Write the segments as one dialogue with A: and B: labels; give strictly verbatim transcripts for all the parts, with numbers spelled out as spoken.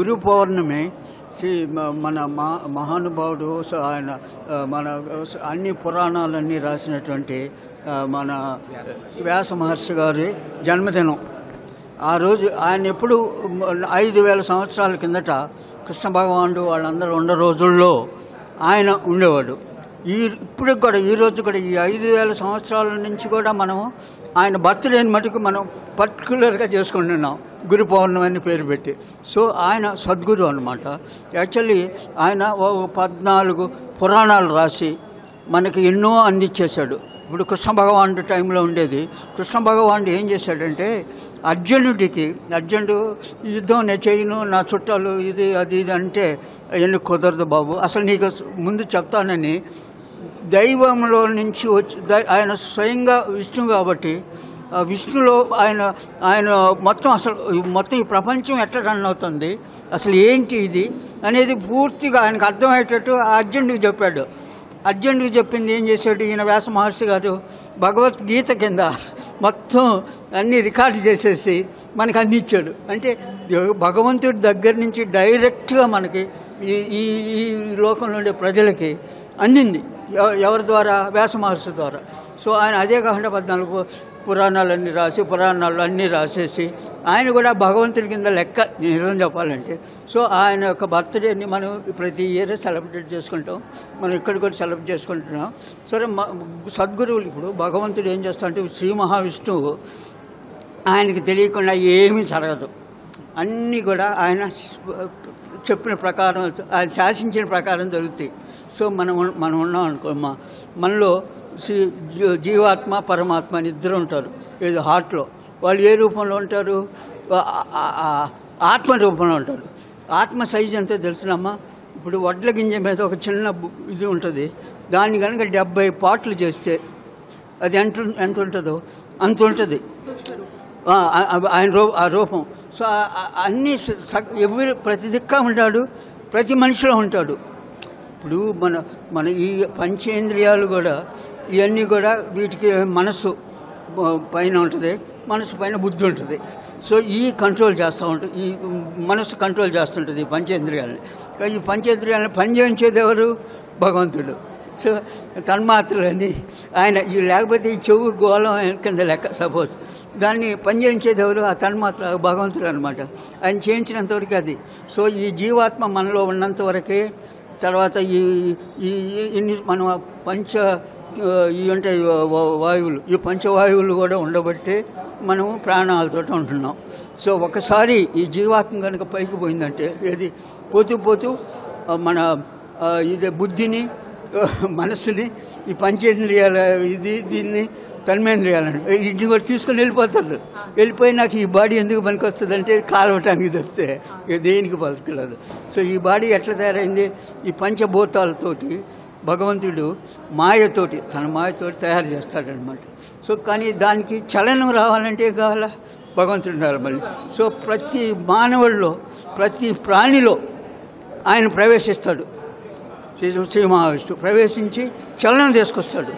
A: గురు పౌర్ణమి శ్రీ మన మహానుభావుడు ఆయన మన అన్ని పురాణాలన్నీ రాసినటువంటి మన వ్యాస మహర్షి గారి జన్మదినం. ఆ రోజు ఆయన ఎప్పుడు ఐదు వేల సంవత్సరాల కిందట కృష్ణ భగవానుడు వాళ్ళందరూ ఉన్న రోజుల్లో ఆయన ఉండేవాడు. ఈ ఇప్పుడు కూడా ఈరోజు కూడా ఈ ఐదు వేల సంవత్సరాల నుంచి కూడా మనం ఆయన బర్త్డేని మటుకు మనం పర్టికులర్గా చేసుకుంటున్నాం, గురు పౌర్ణమి అని పేరు పెట్టి. సో ఆయన సద్గురు అనమాట. యాక్చువల్లీ ఆయన పద్నాలుగు పురాణాలు రాసి మనకి ఎన్నో అందించేశాడు. ఇప్పుడు కృష్ణ భగవానుడు టైంలో ఉండేది. కృష్ణ భగవానుడు ఏం చేశాడంటే అర్జునుడికి, అర్జునుడు యుద్ధం నేను చేయను, నా చుట్టాలు ఇది అది ఇది అంటే అవన్నీ కుదరదు బాబు, అసలు నీకు ముందు చెప్తానని దైవంలో నుంచి వచ్చి ఆయన స్వయంగా విష్ణు కాబట్టి విష్ణులో ఆయన ఆయన మొత్తం అసలు మొత్తం ఈ ప్రపంచం ఎట్లా రన్ అవుతుంది, అసలు ఏంటి ఇది అనేది పూర్తిగా ఆయనకు అర్థమయ్యేటట్టు అర్జునుడికి చెప్పాడు. అర్జునుడికి చెప్పింది ఏం చేశాడు ఈయన వ్యాస మహర్షి గారు, భగవద్గీత కింద మొత్తం అన్నీ రికార్డు చేసేసి మనకు అందించాడు. అంటే భగవంతుడి దగ్గర నుంచి డైరెక్ట్గా మనకి ఈ ఈ ఈ లోకంలో ఉండే ప్రజలకి అందింది. ఎవరి ద్వారా? వ్యాస మహర్షి ద్వారా. సో ఆయన అదే కాకుండా పద్నాలుగు పురాణాలన్నీ రాసి పురాణాలు అన్నీ రాసేసి ఆయన కూడా భగవంతుడి కింద లెక్క నిజం చెప్పాలంటే. సో ఆయన యొక్క బర్త్డేని మనం ప్రతి ఇయర్ సెలబ్రేట్ చేసుకుంటాం. మనం ఇక్కడ కూడా సెలబ్రేట్ చేసుకుంటున్నాం. సరే, సద్గురువులు ఇప్పుడు భగవంతుడు ఏం చేస్తారంటే శ్రీ మహావిష్ణువు ఆయనకి తెలియకుండా ఏమీ జరగదు, అన్నీ కూడా ఆయన చెప్పిన ప్రకారం ఆయన శాసించిన ప్రకారం జరుగుతాయి. సో మనం మనం ఉన్నాం అనుకో, మా మనలో శ్రీ జీవాత్మ పరమాత్మ అని ఇద్దరు ఉంటారు. ఏదో హార్ట్లో వాళ్ళు ఏ రూపంలో ఉంటారు? ఆత్మ రూపంలో ఉంటారు. ఆత్మ సైజు ఎంతో తెలుసునమ్మా. ఇప్పుడు వడ్ల గింజ మీద ఒక చిన్న ఇది ఉంటుంది, దాన్ని కనుక డెబ్బై పాటలు చేస్తే అది ఎంత ఎంత ఉంటుందో అంత ఉంటుంది ఆయన రూ ఆ రూపం. సో అన్నీ ఎవరు ప్రతి దిక్కా ఉంటాడు, ప్రతి మనిషిలో ఉంటాడు. ఇప్పుడు మన మన ఈ పంచేంద్రియాలు కూడా ఇవన్నీ కూడా వీటికి మనసు పైన ఉంటుంది, మనసు పైన బుద్ధి ఉంటుంది. సో ఈ కంట్రోల్ చేస్తూ ఉంటుంది, ఈ మనసు కంట్రోల్ చేస్తుంటుంది ఈ పంచేంద్రియాలని. ఈ పంచేంద్రియాలను పని చేయించేది ఎవరు? భగవంతుడు. సో తన్మాత్రలని ఆయన ఈ లేకపోతే ఈ చెవు గోళం కింద లెక్క సపోజ్, దాన్ని పని చేయించేది ఎవరు? ఆ తన్మాత్ర భగవంతుడు అనమాట. ఆయన చేయించినంతవరకు అది. సో ఈ జీవాత్మ మనలో ఉన్నంత వరకే. తర్వాత ఈ ఈ ఇన్ని మనం పంచ ఇవి ఉంటాయి వాయువులు, ఈ పంచవాయువులు కూడా ఉండబట్టే మనము ప్రాణాలతో ఉంటున్నాం. సో ఒకసారి ఈ జీవాత్మ కనుక పైకి పోయిందంటే ఏది పోతూ పోతూ మన ఇదే బుద్ధిని మనస్సుని ఈ పంచేంద్రియాల ఇది దీన్ని తన్మేంద్రియాలని ఇంటిని కూడా తీసుకొని వెళ్ళిపోతారు. వెళ్ళిపోయి నాకు ఈ బాడీ ఎందుకు పనికి వస్తుంది అంటే కాలవటానికి తప్పితే దేనికి పలకలేదు. సో ఈ బాడీ ఎట్లా తయారైంది? ఈ పంచభూతాలతోటి భగవంతుడు మాయతోటి తన మాయతోటి తయారు చేస్తాడనమాట. సో కానీ దానికి చలనం రావాలంటే ఏం కావాలా? భగవంతుడు ఉండాలి మళ్ళీ. సో ప్రతి మానవుల్లో ప్రతి ప్రాణిలో ఆయన ప్రవేశిస్తాడు. శ్రీ శ్రీ మహావిష్ణువు ప్రవేశించి చలనం తీసుకొస్తాడు.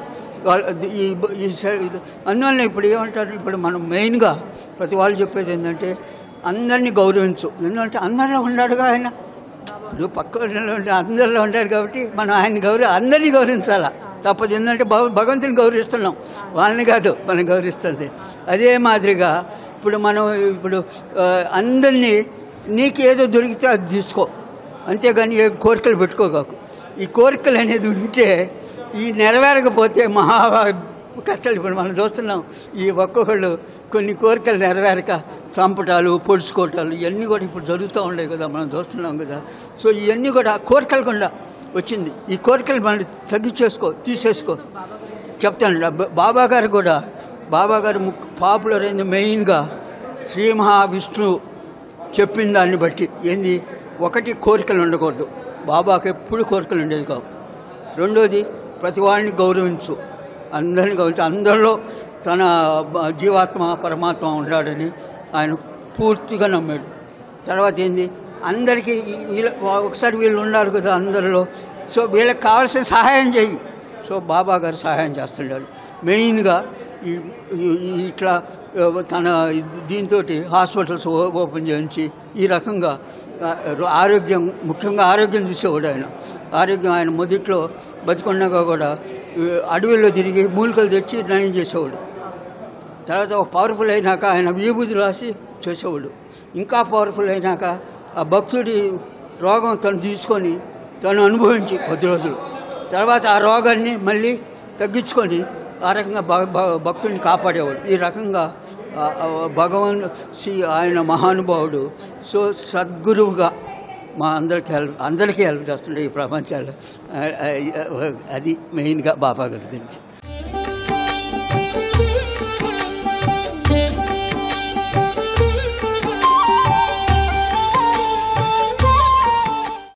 A: ఈ అందువల్ల ఇప్పుడు ఏమంటారు, ఇప్పుడు మనం మెయిన్గా ప్రతి వాళ్ళు చెప్పేది ఏంటంటే అందరినీ గౌరవించు. ఎందుకంటే అందరిలో ఉన్నాడుగా ఆయన. ఇప్పుడు పక్క అందరిలో ఉంటాడు కాబట్టి మనం ఆయన్ని గౌరవ అందరినీ గౌరవించాలా, తప్పదు. ఎందుకంటే భగవంతుని గౌరవిస్తున్నాం, వాళ్ళని కాదు మనం గౌరవిస్తుంది. అదే మాదిరిగా ఇప్పుడు మనం ఇప్పుడు అందరినీ నీకు ఏదో దొరికితే అది తీసుకో, అంతేగాని ఏ కోరికలు పెట్టుకోగాకు. ఈ కోరికలు అనేది ఉంటే ఈ నెరవేరకపోతే మహా కష్టాలు. ఇప్పుడు మనం చూస్తున్నాం ఈ ఒక్కొక్కళ్ళు కొన్ని కోరికలు నెరవేరక చంపటాలు పొడుచుకోవటాలు ఇవన్నీ కూడా ఇప్పుడు జరుగుతూ ఉండే కదా, మనం చూస్తున్నాం కదా. సో ఇవన్నీ కూడా కోరికలు కూడా వచ్చింది. ఈ కోరికలు మనం తగ్గించేసుకో, తీసేసుకో చెప్తాను. బాబా గారు కూడా బాబా గారు పాపులర్ అయింది మెయిన్గా శ్రీ మహావిష్ణువు చెప్పిన దాన్ని బట్టి. ఏంది? ఒకటి, కోరికలు ఉండకూడదు. బాబాకి ఎప్పుడు కోరికలు ఉండేది కావు. రెండోది, ప్రతి వాడిని గౌరవించు, అందరిని గౌరవించు. అందరిలో తన జీవాత్మ పరమాత్మ ఉన్నాడని ఆయన పూర్తిగా నమ్మాడు. తర్వాత ఏంది? అందరికీ ఒకసారి వీళ్ళు ఉన్నారు కదా అందరిలో, సో వీళ్ళకి కావాల్సిన సహాయం చేయి. సో సో బాబా గారు సహాయం చేస్తుండాడు. మెయిన్గా ఈ ఇట్లా తన దీంతో హాస్పిటల్స్ ఓపెన్ చేయించి ఈ రకంగా ఆరోగ్యం, ముఖ్యంగా ఆరోగ్యం చూసేవాడు ఆయన. ఆరోగ్యం ఆయన మొదట్లో బతికొండగా కూడా అడవిలో తిరిగి మూలికలు తెచ్చి నయం చేసేవాడు. తర్వాత ఒక పవర్ఫుల్ అయినాక ఆయన విభూతి రాసి చేసేవాడు. ఇంకా పవర్ఫుల్ అయినాక ఆ భక్తుడి రోగం తను తీసుకొని తను అనుభవించి కొద్ది రోజులు తర్వాత ఆ రోగాన్ని మళ్ళీ తగ్గించుకొని ఆ రకంగా భక్తుడిని కాపాడేవాడు. ఈ రకంగా భగవాన్ శ్రీ ఆయన మహానుభావుడు. సో సద్గురువుగా మా అందరికీ హెల్ప్ అందరికీ హెల్ప్ చేస్తుండే ఈ ప్రపంచాలు. అది మెయిన్గా బాబా గారి గురించి.